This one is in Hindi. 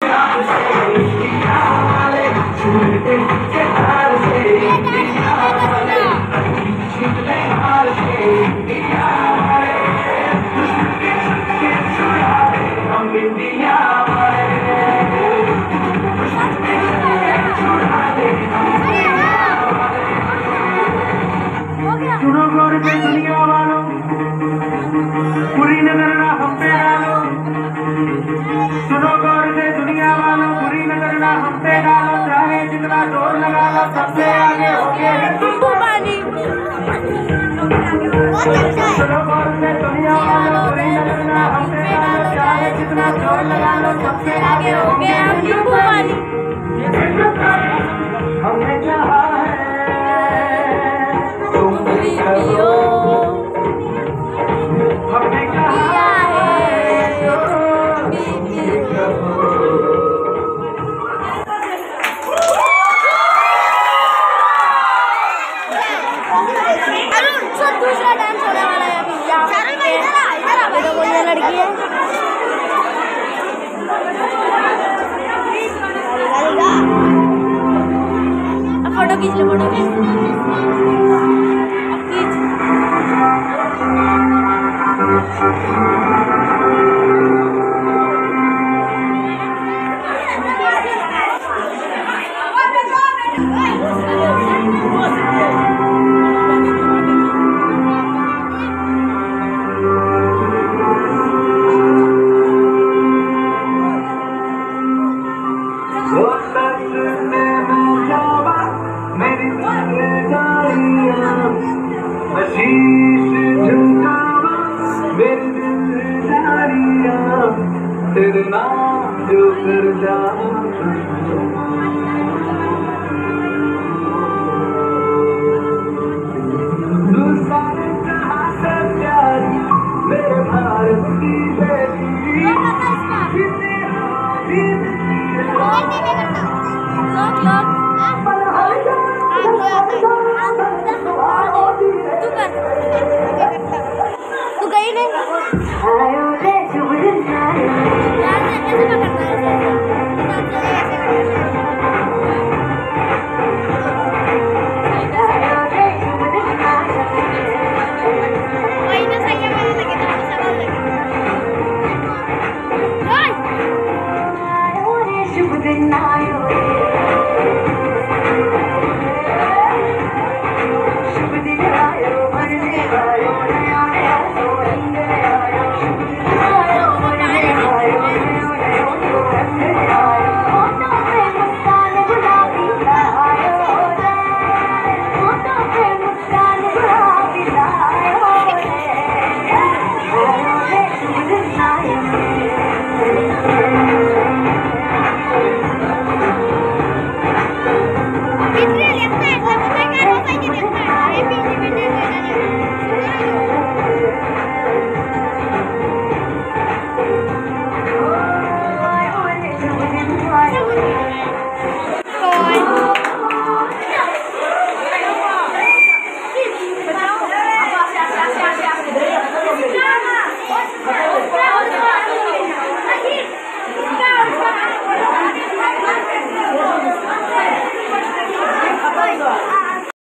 सुनो गौर से दुनिया वालों, बुरी नजर ना हम पे डालो। सुनो गौर से दुनिया वालों, बुरी नजर ना हम पे डालो। चाहे जितना जोर लगा लो, सबसे आगे होके सुनो गौर से दुनिया वालों, बुरी नजर ना हम पे डालो। चाहे जितना जोर लगा लो, सबसे आगे होके हमने चाहा है हमने कहा दूसरा डांस होने वाला है अभी। इधर कोई लड़की है, फोटो खींच ले, फोटो खींच तेरे नाम जो कर जाऊं सारे जहां से प्यारी मेरे भारत की बेटी। तू गई नहीं।